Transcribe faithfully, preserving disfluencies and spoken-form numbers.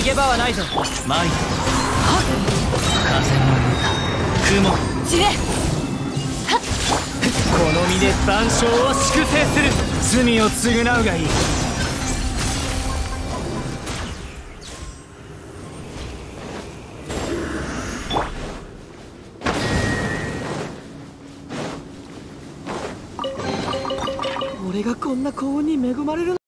逃げ場はないぞ。 マイル風の歌雲散れ。この身で万象を粛清する。罪を償うがいい。 俺がこんな幸運に恵まれる